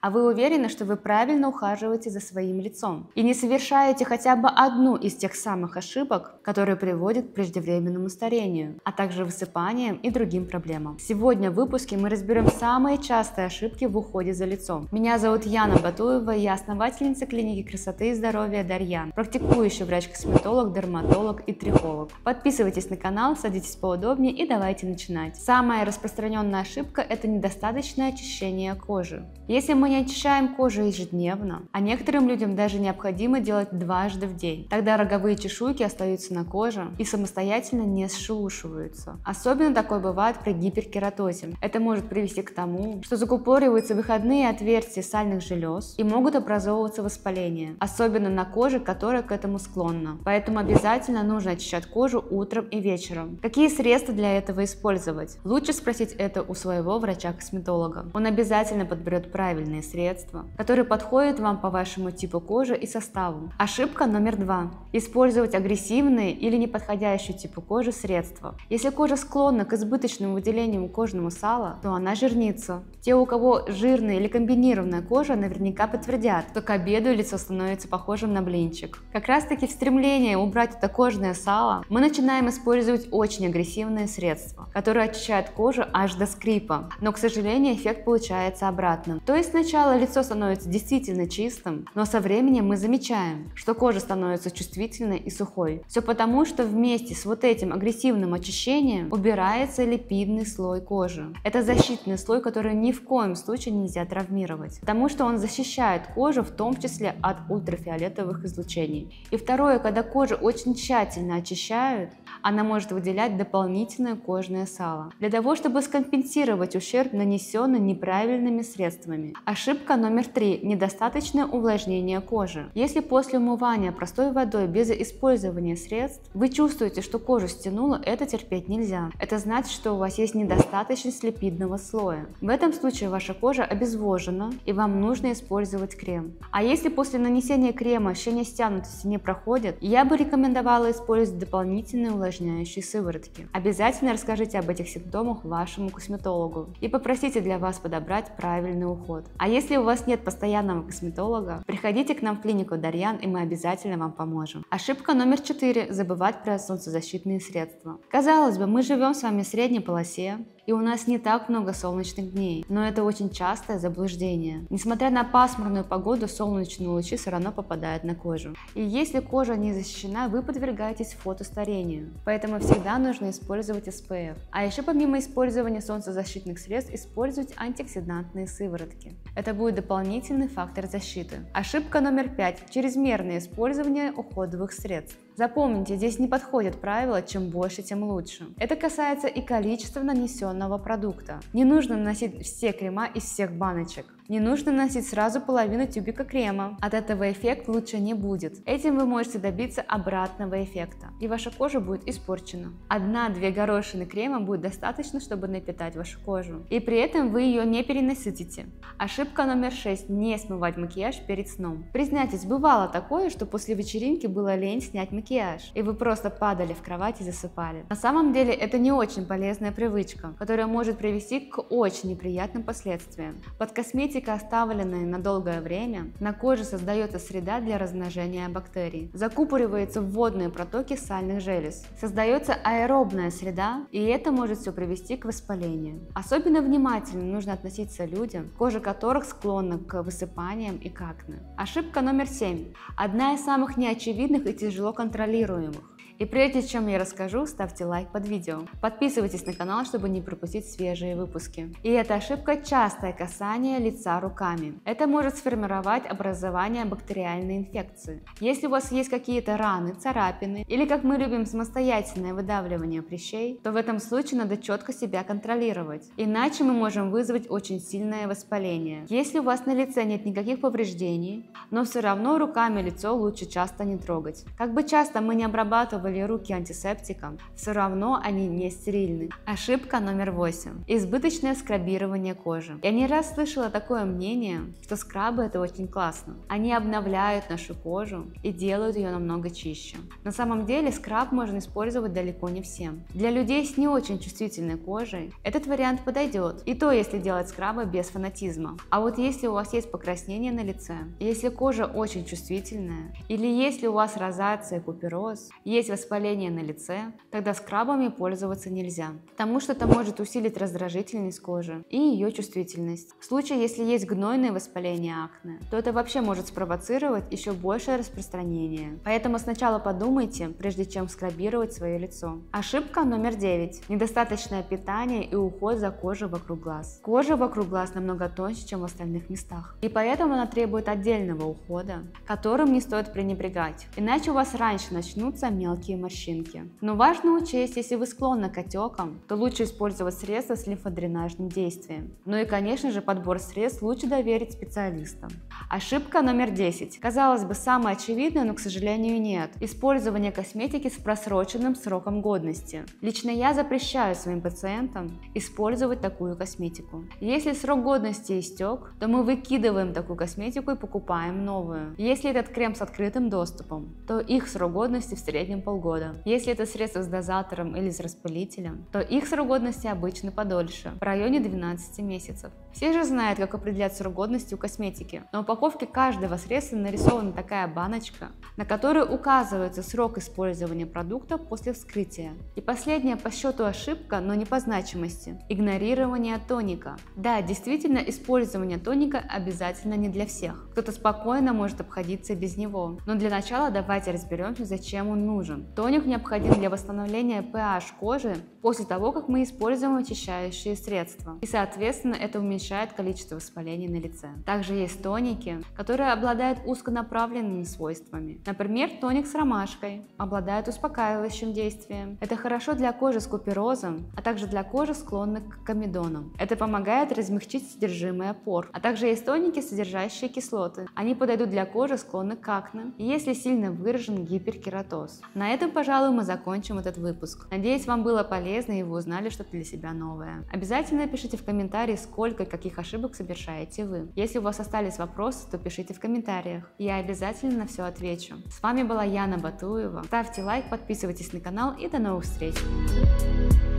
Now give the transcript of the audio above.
А вы уверены, что вы правильно ухаживаете за своим лицом и не совершаете хотя бы одну из тех самых ошибок, которые приводят к преждевременному старению, а также высыпаниям и другим проблемам? Сегодня в выпуске мы разберем самые частые ошибки в уходе за лицом. Меня зовут Яна Батуева, и я основательница клиники красоты и здоровья Дарьян, практикующий врач-косметолог, дерматолог и трихолог. Подписывайтесь на канал, садитесь поудобнее и давайте начинать. Самая распространенная ошибка – это недостаточное очищение кожи. Если мы не очищаем кожу ежедневно, а некоторым людям даже необходимо делать дважды в день, тогда роговые чешуйки остаются на коже и самостоятельно не сшелушиваются. Особенно такое бывает при гиперкератозе. Это может привести к тому, что закупориваются выходные отверстия сальных желез и могут образовываться воспаления, особенно на коже, которая к этому склонна. Поэтому обязательно нужно очищать кожу утром и вечером. Какие средства для этого использовать? Лучше спросить это у своего врача-косметолога. Он обязательно подберет правильные средства, которые подходят вам по вашему типу кожи и составу. Ошибка номер 2. Использовать агрессивные или неподходящие типу кожи средства. Если кожа склонна к избыточному выделению кожного сала, то она жирнится. Те, у кого жирная или комбинированная кожа, наверняка подтвердят, что к обеду лицо становится похожим на блинчик. Как раз таки в стремлении убрать это кожное сало, мы начинаем использовать очень агрессивные средства, которые очищают кожу аж до скрипа, но, к сожалению, эффект получается обратным. То есть сначала лицо становится действительно чистым, но со временем мы замечаем, что кожа становится чувствительной и сухой. Все потому, что вместе с вот этим агрессивным очищением убирается липидный слой кожи. Это защитный слой, который ни в коем случае нельзя травмировать, потому что он защищает кожу в том числе от ультрафиолетовых излучений. И второе, когда кожу очень тщательно очищают, она может выделять дополнительное кожное сало, для того, чтобы скомпенсировать ущерб, нанесенный неправильными средствами. Ошибка номер 3. Недостаточное увлажнение кожи. Если после умывания простой водой без использования средств вы чувствуете, что кожу стянуло, это терпеть нельзя. Это значит, что у вас есть недостаточность липидного слоя. В этом случае ваша кожа обезвожена и вам нужно использовать крем. А если после нанесения крема ощущение стянутости не проходит, я бы рекомендовала использовать дополнительные увлажняющие сыворотки. Обязательно расскажите об этих симптомах вашему косметологу и попросите для вас подобрать правильный уход. А если у вас нет постоянного косметолога, приходите к нам в клинику Дарьян, и мы обязательно вам поможем. Ошибка номер 4. Забывать про солнцезащитные средства. Казалось бы, мы живем с вами в средней полосе, и у нас не так много солнечных дней, но это очень частое заблуждение. Несмотря на пасмурную погоду, солнечные лучи все равно попадают на кожу. И если кожа не защищена, вы подвергаетесь фотостарению. Поэтому всегда нужно использовать SPF. А еще помимо использования солнцезащитных средств, использовать антиоксидантные сыворотки. Это будет дополнительный фактор защиты. Ошибка номер 5. Чрезмерное использование уходовых средств. Запомните, здесь не подходит правило «чем больше, тем лучше». Это касается и количества нанесенного продукта. Не нужно наносить все крема из всех баночек. Не нужно наносить сразу половину тюбика крема. От этого эффект лучше не будет. Этим вы можете добиться обратного эффекта, и ваша кожа будет испорчена. 1-2 горошины крема будет достаточно, чтобы напитать вашу кожу. И при этом вы ее не перенасытите. Ошибка номер 6. Не смывать макияж перед сном. Признайтесь, бывало такое, что после вечеринки было лень снять макияж, и вы просто падали в кровать и засыпали. На самом деле это не очень полезная привычка, которая может привести к очень неприятным последствиям. Под косметикой, оставленная на долгое время, на коже создается среда для размножения бактерий. Закупориваются водные протоки сальных желез. Создается аэробная среда, и это может все привести к воспалению. Особенно внимательно нужно относиться к людям, кожа которых склонна к высыпаниям и к акне. Ошибка номер 7. Одна из самых неочевидных и тяжело контролируемых. И прежде чем я расскажу, ставьте лайк под видео. Подписывайтесь на канал, чтобы не пропустить свежие выпуски. И эта ошибка – частое касание лица руками. Это может сформировать образование бактериальной инфекции. Если у вас есть какие-то раны, царапины или, как мы любим, самостоятельное выдавливание прыщей, то в этом случае надо четко себя контролировать. Иначе мы можем вызвать очень сильное воспаление. Если у вас на лице нет никаких повреждений, но все равно руками лицо лучше часто не трогать. Как бы часто мы не обрабатывали обмазывали руки антисептиком, все равно они не стерильны. Ошибка номер 8. Избыточное скрабирование кожи. Я не раз слышала такое мнение, что скрабы это очень классно. Они обновляют нашу кожу и делают ее намного чище. На самом деле скраб можно использовать далеко не всем. Для людей с не очень чувствительной кожей этот вариант подойдет, и то если делать скрабы без фанатизма. А вот если у вас есть покраснение на лице, если кожа очень чувствительная, или если у вас розация, купероз, есть воспаление на лице, тогда скрабами пользоваться нельзя, потому что это может усилить раздражительность кожи и ее чувствительность. В случае, если есть гнойное воспаление акне, то это вообще может спровоцировать еще большее распространение. Поэтому сначала подумайте, прежде чем скрабировать свое лицо. Ошибка номер 9. Недостаточное питание и уход за кожей вокруг глаз. Кожа вокруг глаз намного тоньше, чем в остальных местах, и поэтому она требует отдельного ухода, которым не стоит пренебрегать, иначе у вас раньше начнутся мелкие морщинки. Но важно учесть, если вы склонны к отекам, то лучше использовать средства с лимфодренажным действием. Ну и конечно же подбор средств лучше доверить специалистам. Ошибка номер 10. Казалось бы, самая очевидная, но к сожалению нет. Использование косметики с просроченным сроком годности. Лично я запрещаю своим пациентам использовать такую косметику. Если срок годности истек, то мы выкидываем такую косметику и покупаем новую. Если этот крем с открытым доступом, то их срок годности в среднем полгода. Если это средство с дозатором или с распылителем, то их срок годности обычно подольше, в районе 12 месяцев. Все же знают, как определять срок годности у косметики. На упаковке каждого средства нарисована такая баночка, на которой указывается срок использования продукта после вскрытия. И последняя по счету ошибка, но не по значимости – игнорирование тоника. Да, действительно, использование тоника обязательно не для всех. Кто-то спокойно может обходиться без него. Но для начала давайте разберемся, зачем он нужен. Тоник необходим для восстановления pH кожи после того, как мы используем очищающие средства. И соответственно это уменьшает количество воспалений на лице. Также есть тоники, которые обладают узконаправленными свойствами. Например, тоник с ромашкой обладает успокаивающим действием. Это хорошо для кожи с куперозом, а также для кожи, склонных к комедонам. Это помогает размягчить содержимое пор. А также есть тоники, содержащие кислоты. Они подойдут для кожи, склонных к акне, и если сильно выражен гиперкератоз. На этом, пожалуй, мы закончим этот выпуск. Надеюсь, вам было полезно и вы узнали что-то для себя новое. Обязательно пишите в комментарии, сколько и каких ошибок совершаете вы. Если у вас остались вопросы, то пишите в комментариях. Я обязательно на все отвечу. С вами была Яна Батуева. Ставьте лайк, подписывайтесь на канал и до новых встреч!